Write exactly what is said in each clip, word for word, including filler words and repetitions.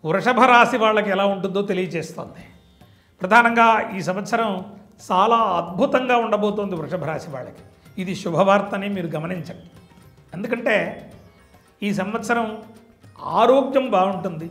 వృషభ రాశి వాళ్ళకి ఎలా ఉంటుందో తెలియజేస్తుంది. ప్రధానంగా ఈ సంవత్సరం చాలా అద్భుతంగా ఉండబోతోంది వృషభ రాశి వాళ్ళకి. ఇది శుభవార్తని మీరు గమనించండి. ఎందుకంటే ఈ సంవత్సరం ఆరోగ్యం బాగుంటుంది,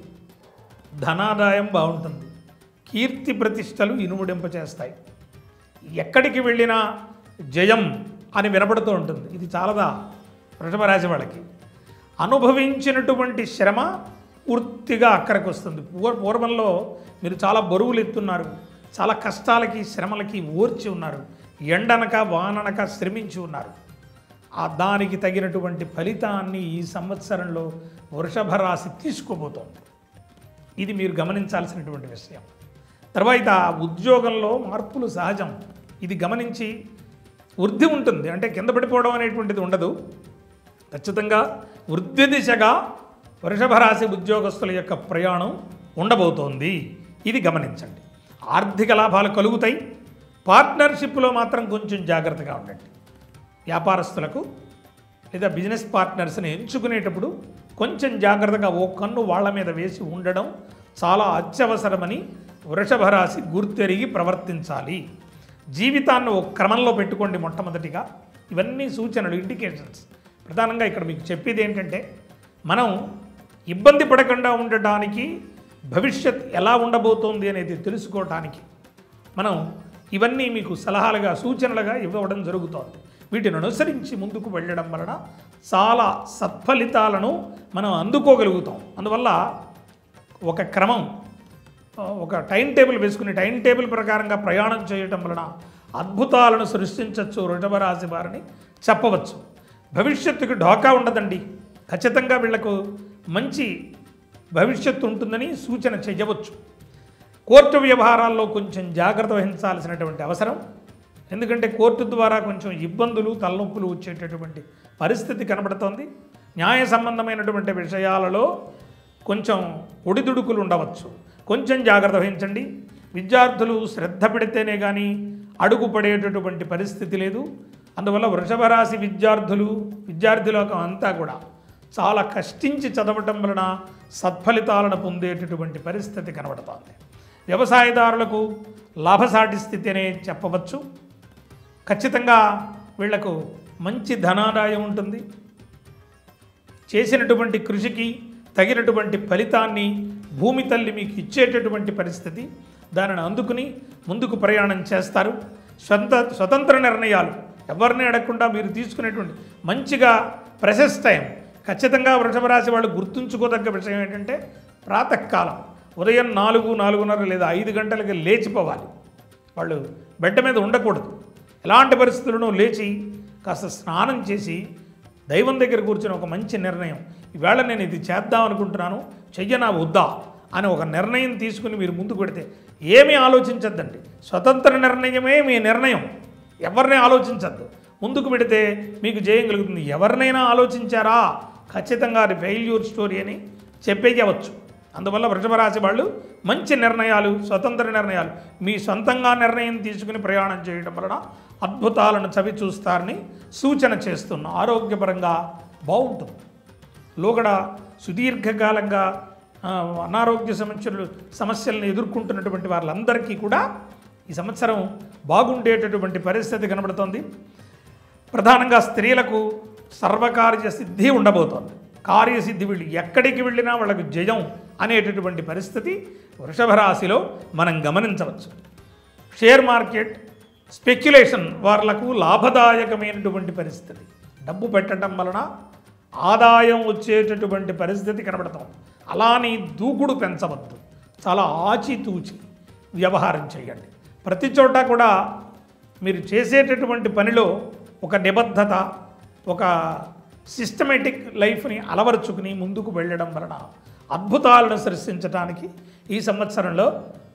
ధనాదాయం బాగుంటుంది, కీర్తి ప్రతిష్టలు ఇనుముడింపచేస్తాయి. ఎక్కడికి వెళ్ళినా జయం అని వినపడుతూ ఉంటుంది. ఇది చాలదా వృషభ రాశి వాళ్ళకి? అనుభవించినటువంటి శ్రమ పూర్తిగా అక్కడికి వస్తుంది. పూర్ పూర్వంలో మీరు చాలా బరువులు ఎత్తున్నారు, చాలా కష్టాలకి శ్రమలకి ఓర్చి ఉన్నారు, ఎండనక వాననక శ్రమించి ఉన్నారు. ఆ దానికి తగినటువంటి ఫలితాన్ని ఈ సంవత్సరంలో వృషభ రాశి తీసుకోబోతోంది. ఇది మీరు గమనించాల్సినటువంటి విషయం. తర్వాత ఉద్యోగంలో మార్పులు సహజం. ఇది గమనించి వృద్ధి ఉంటుంది, అంటే కింద పడిపోవడం అనేటువంటిది ఉండదు. ఖచ్చితంగా వృద్ధి దిశగా వృషభ రాశి ఉద్యోగస్తుల యొక్క ప్రయాణం ఉండబోతోంది. ఇది గమనించండి. ఆర్థిక లాభాలు కలుగుతాయి. పార్ట్నర్షిప్లో మాత్రం కొంచెం జాగ్రత్తగా ఉండండి. వ్యాపారస్తులకు లేదా బిజినెస్ పార్ట్నర్స్ని ఎంచుకునేటప్పుడు కొంచెం జాగ్రత్తగా ఓ కన్ను వాళ్ళ మీద వేసి ఉండడం చాలా అత్యవసరమని వృషభ రాశి గుర్తెరిగి ప్రవర్తించాలి. జీవితాన్ని ఒక క్రమంలో పెట్టుకోండి. మొట్టమొదటిగా ఇవన్నీ సూచనలు, ఇండికేషన్స్. ప్రధానంగా ఇక్కడ మీకు చెప్పేది ఏంటంటే, మనం ఇబ్బంది పడకుండా ఉండటానికి, భవిష్యత్ ఎలా ఉండబోతోంది అనేది తెలుసుకోవటానికి మనం ఇవన్నీ మీకు సలహాలుగా, సూచనలుగా ఇవ్వడం జరుగుతోంది. వీటిని అనుసరించి ముందుకు వెళ్ళడం వలన చాలా సత్ఫలితాలను మనం అందుకోగలుగుతాం. అందువల్ల ఒక క్రమం, ఒక టైం టేబుల్ వేసుకుని టైం టేబుల్ ప్రకారంగా ప్రయాణం చేయటం వలన అద్భుతాలను సృష్టించవచ్చు వృషభ రాశి వారిని చెప్పవచ్చు. భవిష్యత్తుకు ఢోకా ఉండదండి. ఖచ్చితంగా వీళ్లకు మంచి భవిష్యత్తు ఉంటుందని సూచన చేయవచ్చు. కోర్టు వ్యవహారాల్లో కొంచెం జాగ్రత్త వహించాల్సినటువంటి అవసరం. ఎందుకంటే కోర్టు ద్వారా కొంచెం ఇబ్బందులు, తలనొప్పులు వచ్చేటటువంటి పరిస్థితి కనబడుతోంది. న్యాయ సంబంధమైనటువంటి విషయాలలో కొంచెం ఒడిదుడుకులు ఉండవచ్చు. కొంచెం జాగ్రత్త వహించండి. విద్యార్థులు శ్రద్ధ పెడితేనే కానీ అడుగు పడేటటువంటి పరిస్థితి లేదు. అందువల్ల వృషభ రాశి విద్యార్థులు విద్యార్థులకు అంతా కూడా చాలా కష్టించి చదవటం వలన సత్ఫలితాలను పొందేటటువంటి పరిస్థితి కనబడుతోంది. వ్యవసాయదారులకు లాభసాటి స్థితి అనే చెప్పవచ్చు. ఖచ్చితంగా వీళ్లకు మంచి ధనాదాయం ఉంటుంది. చేసినటువంటి కృషికి తగినటువంటి ఫలితాన్ని భూమి తల్లి మీకు ఇచ్చేటటువంటి పరిస్థితి. దానిని అందుకుని ముందుకు ప్రయాణం చేస్తారు. స్వంత స్వతంత్ర నిర్ణయాలు ఎవరిని అడగకుండా మీరు తీసుకునేటువంటి మంచిగా ప్రెసెస్ టైం. ఖచ్చితంగా వృషభ రాశి వాళ్ళు గుర్తుంచుకోదగ్గ విషయం ఏంటంటే, ప్రాతకాలం ఉదయం నాలుగు నాలుగున్నర లేదా ఐదు గంటలకి లేచిపోవాలి. వాళ్ళు బెడ్ మీద ఉండకూడదు. ఎలాంటి పరిస్థితులను లేచి కాస్త స్నానం చేసి దైవం దగ్గర కూర్చొని ఒక మంచి నిర్ణయం, ఈవేళ నేను ఇది చేద్దాం అనుకుంటున్నాను, చెయ్యనా వద్దా అని ఒక నిర్ణయం తీసుకుని మీరు ముందుకు పెడితే ఏమీ ఆలోచించద్దండి. స్వతంత్ర నిర్ణయమే మీ నిర్ణయం. ఎవరిని ఆలోచించద్దు. ముందుకు పెడితే మీకు జయం కలుగుతుంది. ఎవరినైనా ఆలోచించారా ఖచ్చితంగా అది ఫెయిల్యూర్ స్టోరీ అని చెప్పేయవచ్చు. అందువల్ల వృషభ రాశి వాళ్ళు మంచి నిర్ణయాలు, స్వతంత్ర నిర్ణయాలు, మీ సొంతంగా నిర్ణయం తీసుకుని ప్రయాణం చేయడం వలన అద్భుతాలను చవి చూస్తారని సూచన చేస్తున్నా. ఆరోగ్యపరంగా బాగుంటుంది. లోగడ సుదీర్ఘకాలంగా అనారోగ్య సమస్యలు సమస్యలను ఎదుర్కొంటున్నటువంటి వాళ్ళందరికీ కూడా ఈ సంవత్సరం బాగుండేటటువంటి పరిస్థితి కనబడుతోంది. ప్రధానంగా స్త్రీలకు సర్వకార్య సిద్ధి ఉండబోతోంది. కార్యసిద్ధి, వీళ్ళు ఎక్కడికి వెళ్ళినా వాళ్ళకు జయం అనేటటువంటి పరిస్థితి వృషభ రాశిలో మనం గమనించవచ్చు. షేర్ మార్కెట్, స్పెక్యులేషన్ వాళ్లకు లాభదాయకమైనటువంటి పరిస్థితి. డబ్బు పెట్టడం వలన ఆదాయం వచ్చేటటువంటి పరిస్థితి కనబడుతోంది. అలాని దూకుడు పెంచవద్దు. చాలా ఆచితూచి వ్యవహారం చేయండి. ప్రతి చోట కూడా మీరు చేసేటటువంటి పనిలో ఒక నిబద్ధత, ఒక సిస్టమేటిక్ లైఫ్ని అలవరుచుకుని ముందుకు వెళ్ళడం వలన అద్భుతాలను సృష్టించడానికి ఈ సంవత్సరంలో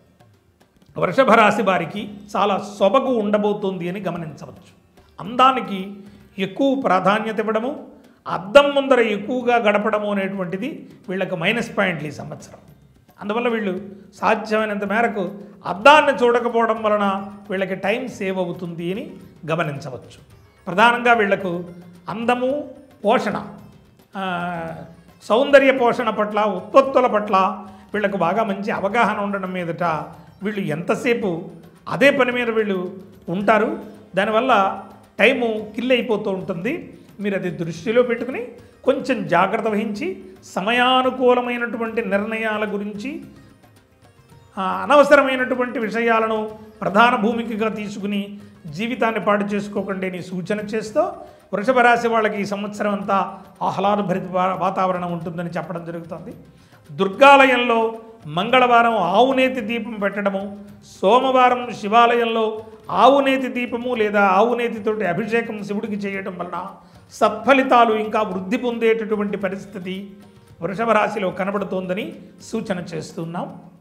వృషభ రాశి వారికి చాలా సొబగు ఉండబోతుంది అని గమనించవచ్చు. అందానికి ఎక్కువ ప్రాధాన్యత ఇవ్వడము, అద్దం ముందర ఎక్కువగా గడపడము అనేటువంటిది వీళ్ళకి మైనస్ పాయింట్లు ఈ సంవత్సరం. అందువల్ల వీళ్ళు సాధ్యమైనంత మేరకు అద్దాన్ని చూడకపోవడం వలన వీళ్ళకి టైం సేవ్ అవుతుంది అని గమనించవచ్చు. ప్రధానంగా వీళ్లకు అందము, పోషణ, సౌందర్య పోషణ పట్ల, ఉత్పత్తుల పట్ల వీళ్ళకు బాగా మంచి అవగాహన ఉండడం మీదట వీళ్ళు ఎంతసేపు అదే పని మీద వీళ్ళు ఉంటారు. దానివల్ల టైము కిల్ అయిపోతూ ఉంటుంది. మీరు అది దృష్టిలో పెట్టుకుని కొంచెం జాగ్రత్త వహించి సమయానుకూలమైనటువంటి నిర్ణయాల గురించి, అనవసరమైనటువంటి విషయాలను ప్రధాన భూమికగా తీసుకుని జీవితాన్ని పాడు చేసుకోకండి అని సూచన చేస్తూ వృషభ రాశి వాళ్ళకి ఈ సంవత్సరం అంతా ఆహ్లాదభరిత వాతావరణం ఉంటుందని చెప్పడం జరుగుతుంది. దుర్గాలయంలో మంగళవారం ఆవునేతి దీపం పెట్టడము, సోమవారం శివాలయంలో ఆవునేతి దీపము లేదా ఆవునేతితోటి అభిషేకం శివుడికి చేయడం వలన సత్ఫలితాలు ఇంకా వృద్ధి పొందేటటువంటి పరిస్థితి వృషభ రాశిలో కనబడుతోందని సూచన చేస్తున్నాం.